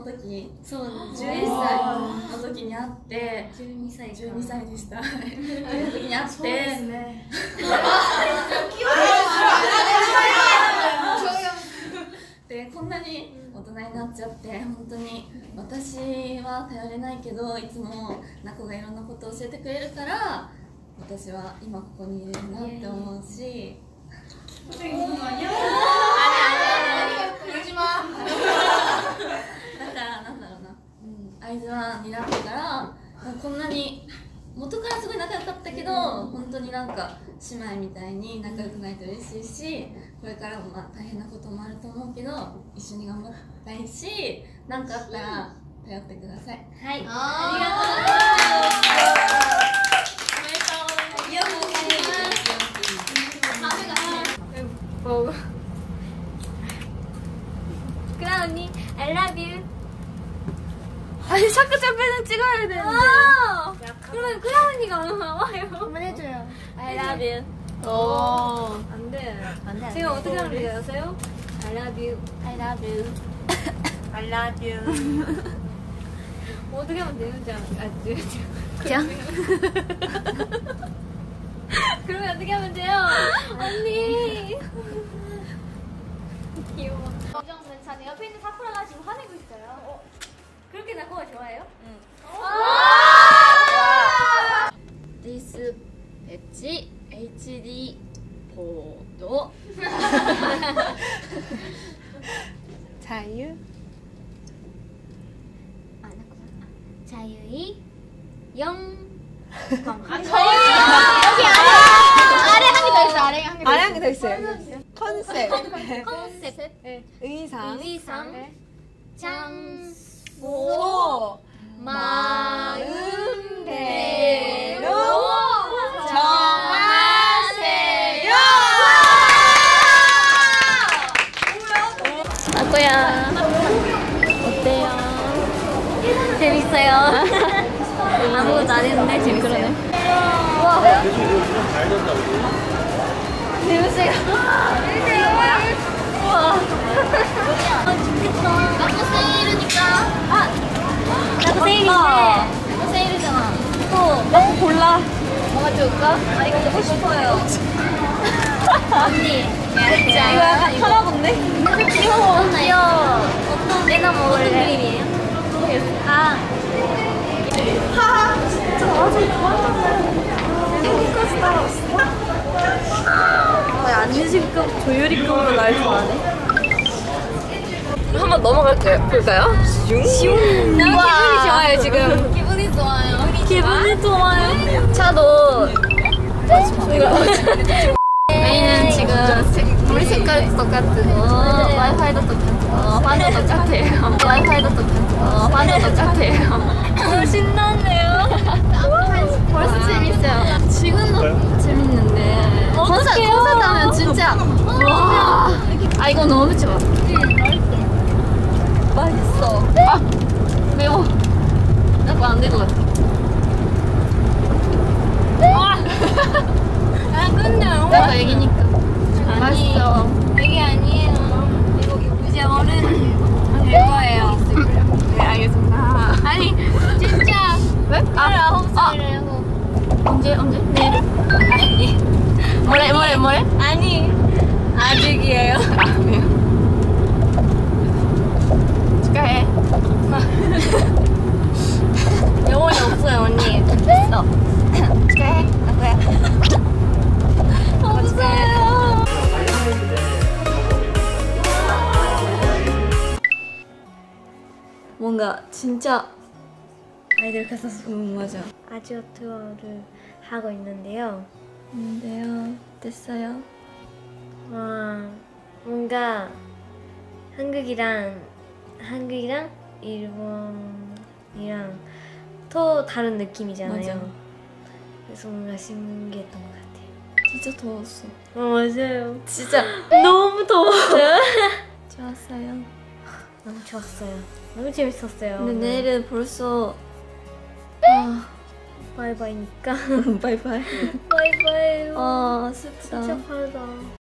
の時、そう11歳の時に会って12歳でしたの時に会ってでこんなに大人になっちゃって本当に私は頼れないけどいつもナコがいろんなことを教えてくれるから私は今ここにいるなって思うしだからなんだろうな、会津湾になってからこんなに元からすごい仲良かったけど本当になんか姉妹みたいに仲良くないと嬉しいしこれからもまあ大変なこともあると思うけど一緒に頑張りたいし何かあったら頼ってください。はい、ありがとうございます。 クラウンに I love you. 아니 자꾸 잡혀는 찍어야 되는데. 그러면 크라운이가 나와요. 한번 해줘요. I love you. 오. 안돼. 지금 어떻게 하면 돼요? 아세요? I love you. I love you. I love you. 어떻게 하면 되는지 그냥. 그러면 어떻게 하면 돼요? 언니. 귀여워. 정은 괜찮아. 옆에 있는 사쿠라가 지금 화내고 있어요. 그렇게 나코가 좋아해요? 응. This H HD 보도 자유. 자유이 영. 아래 한 개 더 있어. 아래 한 개 더 있어요. 컨셉. 컨셉. 의상. 장소. 마음대로 정하세요. 나코야 어때요? 재밌어요. 아무것도 안 했는데 재밌어요. 우와. 재밌어요. 우와. 좋겠다. 나코 세일이니까. 나코 세일인데. 나코 세일이잖아. 또 나코 골라. 뭐가 좋을까? 아 이거 먹고 싶어요. 언니. 이거 약간 파라본데? 귀여워. 어떤 내가 먹을래? 어떤 그림이에요? 아. 진짜 아주 좋아하잖아요. 한국까지 따라왔어. 안유진급, 조유리급으로 날 좋아하네. 한번 넘어갈까요? 볼까요? 슝. 너무 기분이 좋아요 지금. 기분이 좋아요. 기분이 좋아요. 차도. 저희는 지금 우리 색깔도 똑같고 와이파이도 똑같고 반도 똑같아요. 와이파이도 똑같고 반도 똑같아요. 너무 신나네요. 벌써 재밌어요. 지금도 재밌는데 콘서트 하면 진짜 와. 아 이거 너무 좋아. 맛있어. 아 매워. 약간 안 될 것 같아. 아 끝내요. 내가 애기니까. 맛있어. 애기 아니에요. 이제 어른 될 거예요. 네, 알겠습니다. 아니 진짜 왜? 19살이라고. 언제? 내일? 아니 뭐래? 아니 아직이에요. 축하해. 영혼이 없어요 언니. 됐어. 축하해. 나코야. 없어요. 뭔가 진짜 아이들 같아서 맞아. 아지오 투어를 하고 있는데요. 됐어요. 뭔가 한국이랑 일본이랑 또 다른 느낌이잖아요. 맞아. 그래서 뭔가 신기했던 것 같아요. 진짜 더웠어. 맞아요. 진짜 너무 더웠어요. 좋았어요. 너무 좋았어요. 너무 재밌었어요. 근데 내일은 벌써 바이바이니까. 바이바이. 바이바이. 슬프다. 진짜 빠르다.